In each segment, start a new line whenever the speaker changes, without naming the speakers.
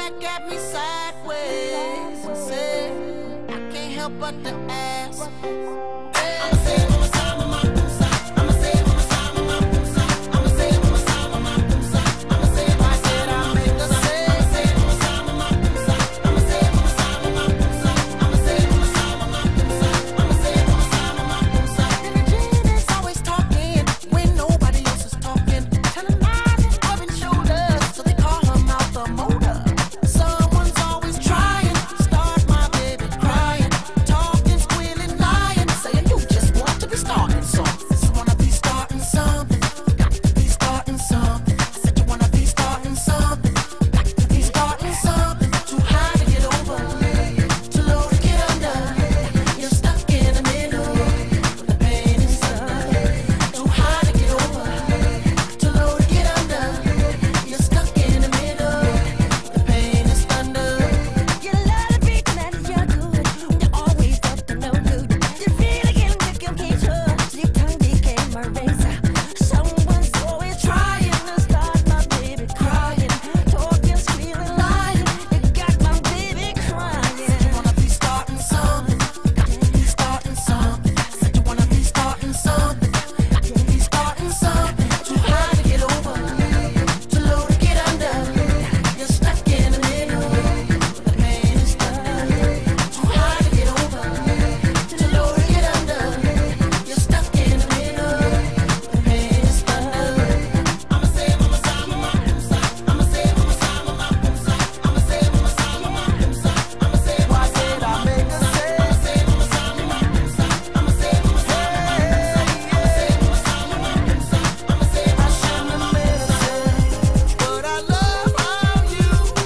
back at me sideways and said, I can't help but to ask. I'ma say mama sa mama kumsa. I'ma say mama sa mama kumsa. I'ma say mama sa mama kumsa. I'ma say I said I make the say. I'ma say mama sa mama kumsa. I'ma say mama sa mama kumsa. I'ma say mama sa mama kumsa. I'ma say mama sa mama kumsa. And the gene is always talking when nobody else is talking, telling lies and rubbing shoulders, so they call her mouth the motor. Someone's always trying to start my baby crying, talking, squealing, lying, saying you just want to be starting something. Just wanna be starting something. Got to be starting something. I said you wanna be starting something. Got to be starting something. Too high to get over, too low to get under. You're stuck in the middle. The pain is under. Too high to get over, too low to get under. You're stuck in the middle. The pain is thunder.
You love the people that you're good. You're always up to no good. You feel again with your picture. Your tongue became a razor. Someone's always trying to start my baby crying, talking, squealing, lying. You got my baby crying.
You wanna be starting something. Got to be starting something. I said you wanna be starting something. Got to be starting something. Too high to get over, too low to get under. You're stuck in the middle. The pain is thunder. Too high to get over, too low to get under. You're stuck in the middle. The pain is thunder. I'ma say mama sa mama kumsa. I'ma say mama sa mama kumsa. I'ma say mama sa mama kumsa. I'ma say why said I make a say. I'ma say mama sa mama kumsa. I'ma say mama sa mama kumsa. I'ma say mama sa mama kumsa. I'ma say I shouldn't have made a say. But I love how you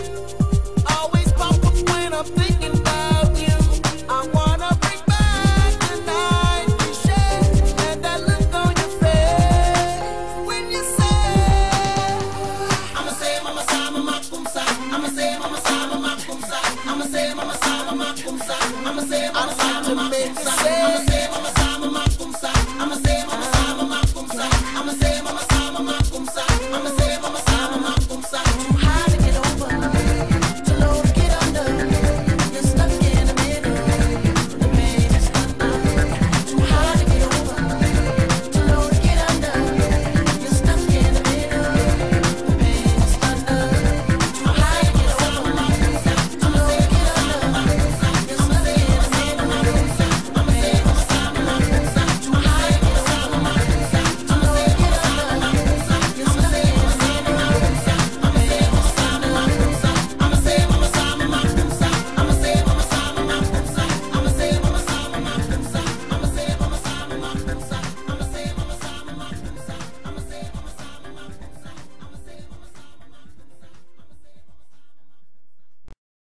always pop up when I'm thinking about you. I wanna bring back the night we shared and that look on your face when you say, I'ma say mama sa mama kumsa. I'ma say mama sa mama kumsa. I'ma say mama sa mama kumsa. I'ma say mama sa mama kumsa. I'ma say